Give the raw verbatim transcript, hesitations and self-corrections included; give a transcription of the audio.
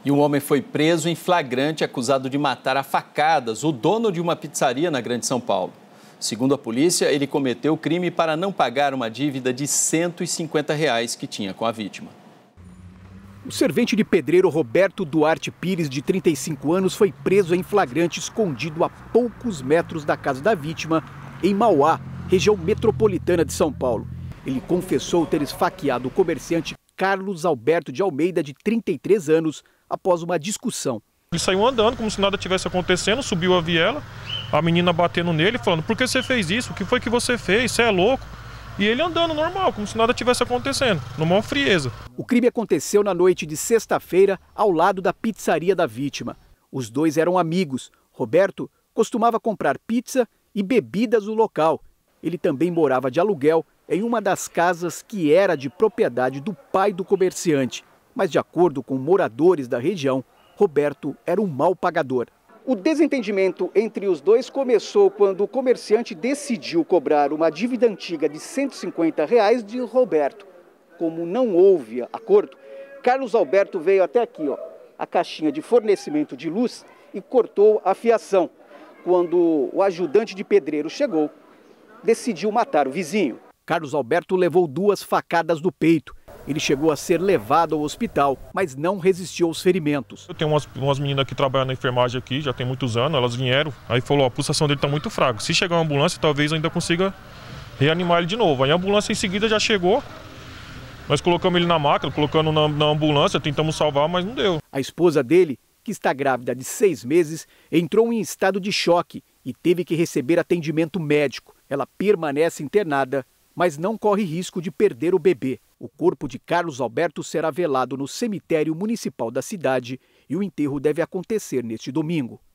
E um homem foi preso em flagrante acusado de matar a facadas o dono de uma pizzaria na Grande São Paulo. Segundo a polícia, ele cometeu o crime para não pagar uma dívida de cento e cinquenta reais que tinha com a vítima. O servente de pedreiro Roberto Duarte Pires, de trinta e cinco anos, foi preso em flagrante escondido a poucos metros da casa da vítima, em Mauá, região metropolitana de São Paulo. Ele confessou ter esfaqueado o comerciante Carlos Alberto de Almeida, de trinta e três anos, após uma discussão. Ele saiu andando como se nada tivesse acontecendo, subiu a viela, a menina batendo nele, falando: por que você fez isso? O que foi que você fez? Você é louco? E ele andando normal, como se nada tivesse acontecendo, numa frieza. O crime aconteceu na noite de sexta-feira, ao lado da pizzaria da vítima. Os dois eram amigos. Roberto costumava comprar pizza e bebidas no local. Ele também morava de aluguel em uma das casas que era de propriedade do pai do comerciante. Mas, de acordo com moradores da região, Roberto era um mau pagador. O desentendimento entre os dois começou quando o comerciante decidiu cobrar uma dívida antiga de cento e cinquenta reais de Roberto. Como não houve acordo, Carlos Alberto veio até aqui, ó, a caixinha de fornecimento de luz, e cortou a fiação. Quando o ajudante de pedreiro chegou, decidiu matar o vizinho. Carlos Alberto levou duas facadas no peito. Ele chegou a ser levado ao hospital, mas não resistiu aos ferimentos. Eu tenho umas, umas meninas que trabalham na enfermagem aqui, já tem muitos anos, elas vieram, aí falou: a pulsação dele está muito fraca. Se chegar uma ambulância, talvez ainda consiga reanimar ele de novo. Aí a ambulância em seguida já chegou, nós colocamos ele na maca, colocando na, na ambulância, tentamos salvar, mas não deu. A esposa dele, que está grávida de seis meses, entrou em estado de choque e teve que receber atendimento médico. Ela permanece internada, mas não corre risco de perder o bebê. O corpo de Carlos Alberto será velado no cemitério municipal da cidade e o enterro deve acontecer neste domingo.